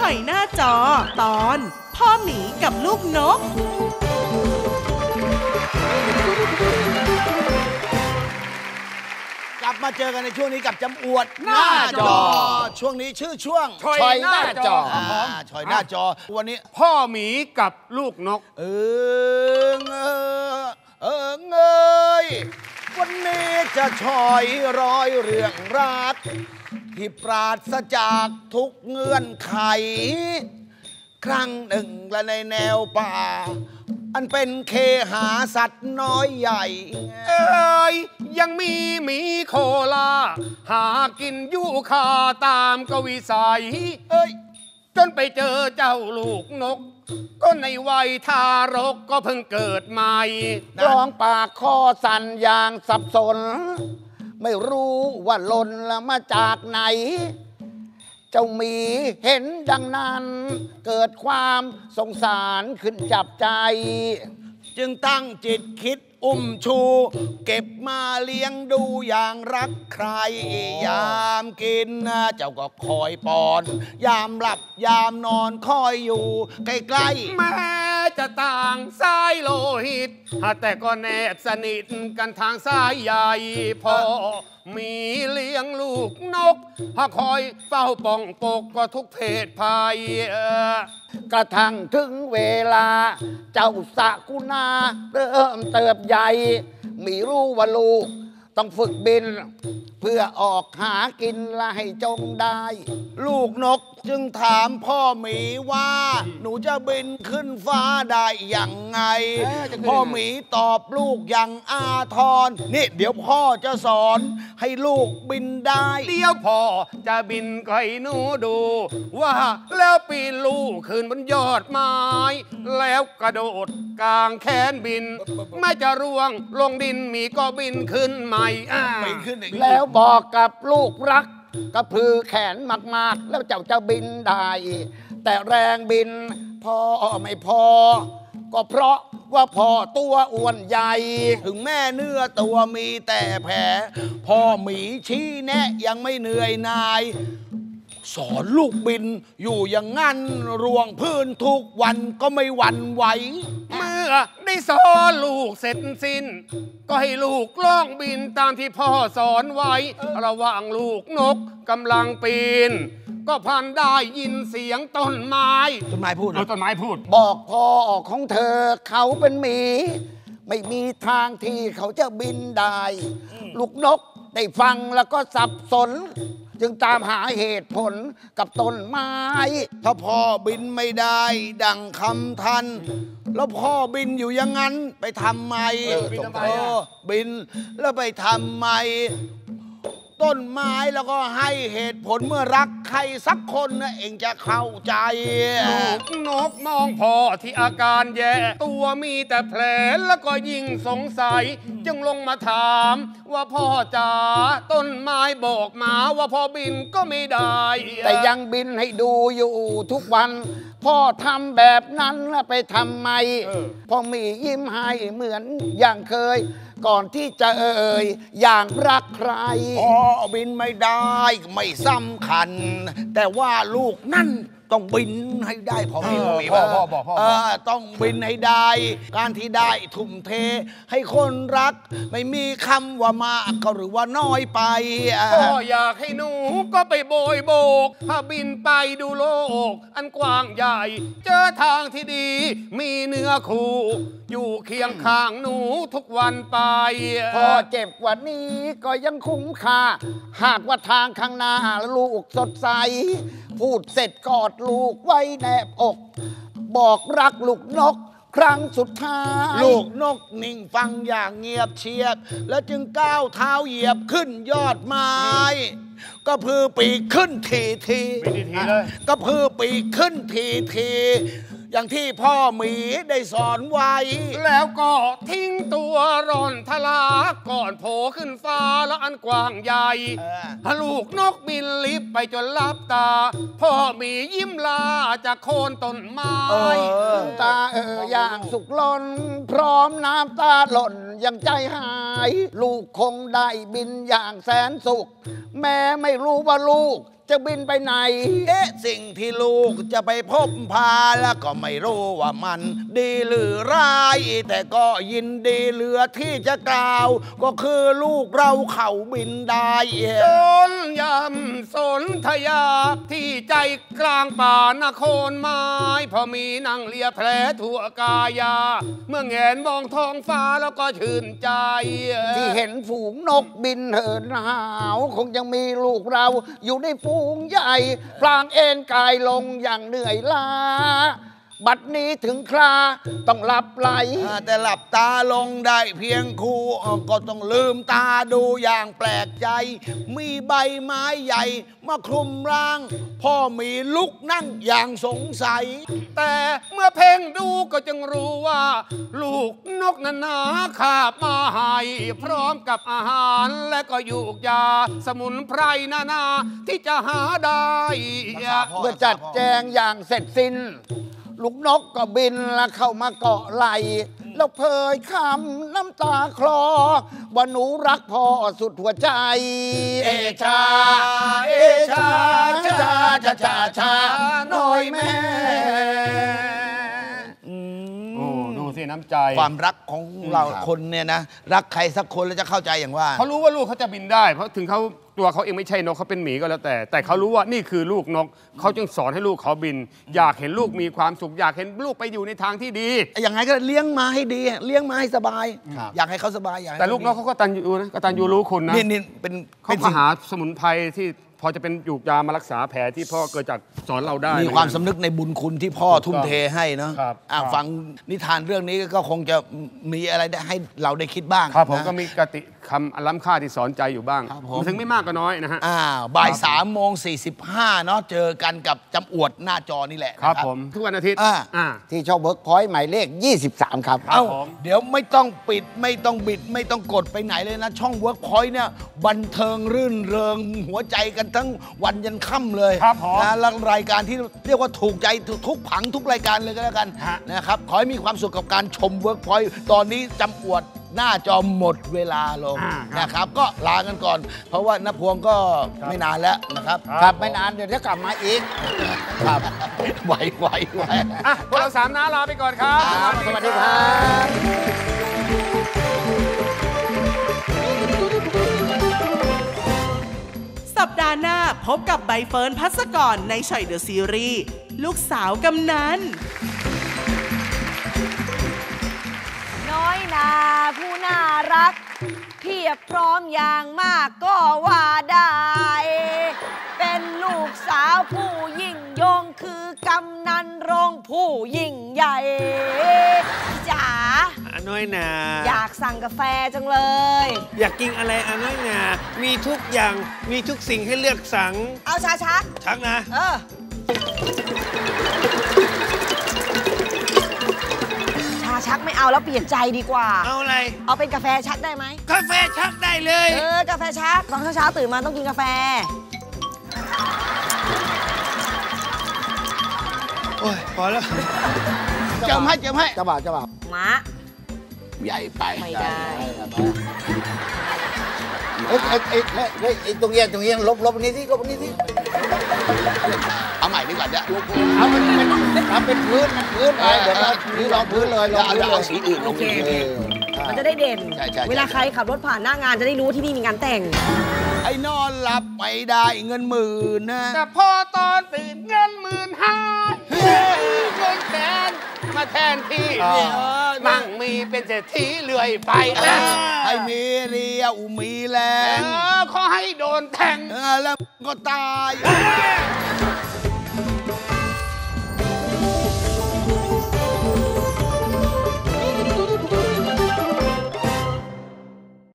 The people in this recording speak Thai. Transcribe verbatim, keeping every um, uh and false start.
อยหน้าจอตอนพ่อหมีกับลูกนกกลับมาเจอกันในช่วงนี้กับจำอวดหน้าจอช่วงนี้ชื่อช่วงชอยหน้าจอชอยหน้าจอวันนี้พ่อหมีกับลูกนกเออเออเออเงยวันนี้จะชอยร้อยเรื่องรักที่ปราศจากทุกเงื่อนไขครั้งหนึ่งและในแนวป่าอันเป็นเคหาสัตว์น้อยใหญ่เอ้ยยังมีหมีโคลาหากินยูคาตามกวิสัยเอ้ยจนไปเจอเจ้าลูกนกก็ในวัยทารกก็เพิ่งเกิดใหม่ร้องปากคอสั่นอย่างสับสนไม่รู้ว่าหล่นละมาจากไหนเจ้าหมีเห็นดังนั้นเกิดความสงสารขึ้นจับใจจึงตั้งจิตคิดอุ้มชูเก็บมาเลี้ยงดูอย่างรักใครยามกินเจ้าก็คอยป้อนยามหลับยามนอนคอยอยู่ใกล้ๆแม้จะต่างสายโลหิตแต่ก็แนบสนิทกันทางสายใหญ่พอมีเลี้ยงลูกนกพาคอยเฝ้าป้องปกก็ทุกเพศภัยกระทั่งถึงเวลาเจ้าสะกุณาเริ่มเติบใหญ่มีรู้ว่าลูกต้องฝึกบินเพื่อออกหากินและให้จงได้ลูกนกจึงถามพ่อหมีว่าหนูจะบินขึ้นฟ้าได้อย่างไงพ่อหมีตอบลูกอย่างอาทรนี่เดี๋ยวพ่อจะสอนให้ลูกบินได้เดี๋ยวพ่อจะบินให้หนูดูว่าแล้วปีนลูกขึ้นบนยอดไม้แล้วกระโดดกลางแขนบินไม่จะร่วงลงดินมีก็บินขึ้นใหม่แล้วบอกกับลูกรักกระพือแขนมากๆแล้วเจ้าจะบินได้แต่แรงบินพอไม่พอก็เพราะว่าพ่อตัวอ้วนใหญ่ถึงแม่เนื้อตัวมีแต่แผลพ่อหมีชี้แนะยังไม่เหนื่อยนายสอนลูกบินอยู่อย่างงั้นร่วงพื้นทุกวันก็ไม่หวั่นไหวเมื่อได้สอนลูกเสร็จสิ้นก็ให้ลูกล่องบินตามที่พ่อสอนไว้ระหว่างลูกนกกำลังปีนก็พันได้ยินเสียงต้นไม้ต้นไม้พูดเอาต้นไม้พูดบอกพ่อของเธอเขาเป็นหมีไม่มีทางที่เขาจะบินได้ลูกนกได้ฟังแล้วก็สับสนจึงตามหาเหตุผลกับต้นไม้ถ้าพ่อบินไม่ได้ดังคำทันแล้วพ่อบินอยู่อย่างนั้นไปทำไมบินทำไมบินแล้วไปทำไมต้นไม้แล้วก็ให้เหตุผลเมื่อรักใครสักคนนะเองจะเข้าใจลูกนกมองพ่อที่อาการแย่ตัวมีแต่แผลแล้วก็ยิ่งสงสัยจึงลงมาถามว่าพ่อจ๋าต้นไม้บอกมาว่าพ่อบินก็ไม่ได้แต่ยังบินให้ดูอยู่ทุกวันพ่อทำแบบนั้นแล้วไปทำไมพ่อมียิ้มให้เหมือนอย่างเคยก่อนที่จะเอ่ยอย่างรักใครพ่อบินไม่ได้ไม่สำคัญแต่ว่าลูกนั่นต้องบินให้ได้พ่อมีพ่อพ่อบอกพ่อต้องบินให้ได้การที่ได้ทุ่มเทให้คนรักไม่มีคำว่ามากก็หรือว่าน้อยไปพ่ออยากให้หนูก็ไปโบยโบกถ้าบินไปดูโลกอันกว้างใหญ่เจอทางที่ดีมีเนื้อคู่อยู่เคียงข้างหนูทุกวันไปพ่อเจ็บกว่านี้ก็ยังคุ้มค่าหากว่าทางข้างหน้าลูกสดใสพูดเสร็จกอดลูกไว้แนบอกบอกรักลูกนกครั้งสุดท้ายลูกนกนิ่งฟังอย่างเงียบเชียบแล้วจึงก้าวเท้าเหยียบขึ้นยอดไม้ก็พือปีกขึ้นทีทีก็พือปีกขึ้นทีทีอย่างที่พ่อหมีได้สอนไว้แล้วก็ทิ้งตัวร่อนทลาก่อนโผล่ขึ้นฟ้าแล้วอันกว้างใหญ่ลูกนกบินลิบไปจนลับตาพ่อหมียิ้มลาจากโคนต้นไม้ตาเอออย่างสุขล้นพร้อมน้ำตาหล่นยังใจหายลูกคงได้บินอย่างแสนสุขแม้ไม่รู้ว่าลูกจะบินไปไหนเอ๊ะสิ่งที่ลูกจะไปพบพาแล้วก็ไม่รู้ว่ามันดีหรือร้ายแต่ก็ยินดีเหลือที่จะกล่าวก็คือลูกเราเขาบินได้จนยำสนธยาที่ใจกลางป่านโคนไม้พอมีนางเลียแผลทั่วกายาเมื่อแงนมองท้องฟ้าแล้วก็ชื่นใจที่เห็นฝูงนกบินเหินหาวคงยังมีลูกเราอยู่ในฝูงใหญ่พลางเอ็นกายลงอย่างเหนื่อยล้าบัดนี้ถึงคราต้องหลับไหลแต่หลับตาลงได้เพียงคู่ก็ต้องลืมตาดูอย่างแปลกใจมีใบไม้ใหญ่มาคลุมร่างพ่อมีลุกนั่งอย่างสงสัยแต่เมื่อเพ่งดูก็จึงรู้ว่าลูกนกนั้นนาขาบมาให้พร้อมกับอาหารและก็ยูกยาสมุนไพรนานาที่จะหาได้เมื่อจัดแจงอย่างเสร็จสิ้นลูกนกก็บินแล้วเข้ามาเกาะไหลแล้วเผยคำน้ำตาคลอว่าหนูรักพ่อสุดหัวใจเอชาเอชาชาชาชาชาน้อยแม่โอ้ดูสิน้ำใจความรักของเราคนเนี่ยนะรักใครสักคนแล้วจะเข้าใจอย่างว่าเขารู้ว่าลูกเขาจะบินได้เพราะถึงเขาตัวเขาเองไม่ใช่นกเขาเป็นหมีก็แล้วแต่แต่เขารู้ว่านี่คือลูกนกเขาจึงสอนให้ลูกเขาบินอยากเห็นลูกมีความสุขอยากเห็นลูกไปอยู่ในทางที่ดีอย่างไรก็เลี้ยงมาให้ดีเลี้ยงมาให้สบายอยากให้เขาสบายอยากแต่ลูกนกเขาก็ตันยูนะก็ตันยูรู้คุณนะนี่นี่เป็นเขาหาสมุนไพรที่พอจะเป็นยูกยามารักษาแผลที่พ่อเกิดจากสอนเราได้มีความสำนึกในบุญคุณที่พ่อทุ่มเทให้เนาะฟังนิทานเรื่องนี้ก็คงจะมีอะไรได้ให้เราได้คิดบ้างครับผมก็มีกติคำอันล้ำค่าที่สอนใจอยู่บ้างถึงไม่มากก็น้อยนะฮะอ่าบ่ายสามโมงสี่สิบห้าเนาะเจอกันกับจำอวดหน้าจอนี่แหละครับผมทุกวันอาทิตย์ที่ช่องเวิร์กพอยต์หมายเลขยี่สิบสามครับเอ้าเดี๋ยวไม่ต้องปิดไม่ต้องบิดไม่ต้องกดไปไหนเลยนะช่องเวิร์กพอยต์เนี่ยบันเทิงรื่นเริงหัวใจกันทั้งวันยันค่ำเลยนะแล้วรายการที่เรียกว่าถูกใจทุกผังทุกรายการเลยก็แล้วกันนะครับขอให้มีความสุขกับการชมเวิร์กพอยต์ตอนนี้จำอวดหน้าจอหมดเวลาลงนะครับก็ลากันก่อนเพราะว่าน้าพวงก็ไม่นานแล้วนะครับครับไม่นานเดี๋ยวจะกลับมาอีกครับไหวไหวไหวพวกเราสามน้าลาไปก่อนครับสวัสดีครับสัปดาห์หน้าพบกับใบเฟิร์นภัสกรในช่อยเดอะซีรีส์ลูกสาวกำนันน้อยนาผู้น่ารักเพียบพร้อมอย่างมากก็ว่าได้เป็นลูกสาวผู้ยิ่งยงคือกำนันโรงผู้ยิ่งใหญ่จ๋าน้อยนาอยากสั่งกาแฟจังเลยอยากกินอะไรอะน้อยนามีทุกอย่างมีทุกสิ่งให้เลือกสั่งเอาชาชักชักนะเออชาชักไม่เอาแล้วเปลี่ยนใจดีกว่าเอาอะไรเอาเป็นกาแฟชักได้ไหมกาแฟชักได้เลยเออกาแฟชักตอนเช้าๆตื่นมาต้องกินกาแฟโอ้ยพอแล้วเจิมให้เจิมให้จะบาจะบาม้าใหญ่ไปไม่ได้เอ้ยเอ้ยเอ้ยเอ้ยไอ้ตรงเนี้ยตรงเนี้ยลบลบนี้สิลบนี้สิเอาใหม่ดีกว่าเนี่ยเอาเป็นเป็นทำเป็นพื้นมันพื้นไปเดี๋ยวเรานี่ลองพื้นเลยลองพื้นเอาสีอื่นโอเคมันจะได้เด่นเวลาใครขับรถผ่านหน้างานจะได้รู้ที่นี่มีงานแต่งไอ้นอนหลับไม่ได้เงินหมื่นนะแต่พอตอนตื่นเงินหมื่นห้าเงินแสนมาแทนที่มั่งมีเป็นเศรษฐีเลื่อยไปให้มีเรียวมีแรงขอให้โดนแทงแล้วก็ตาย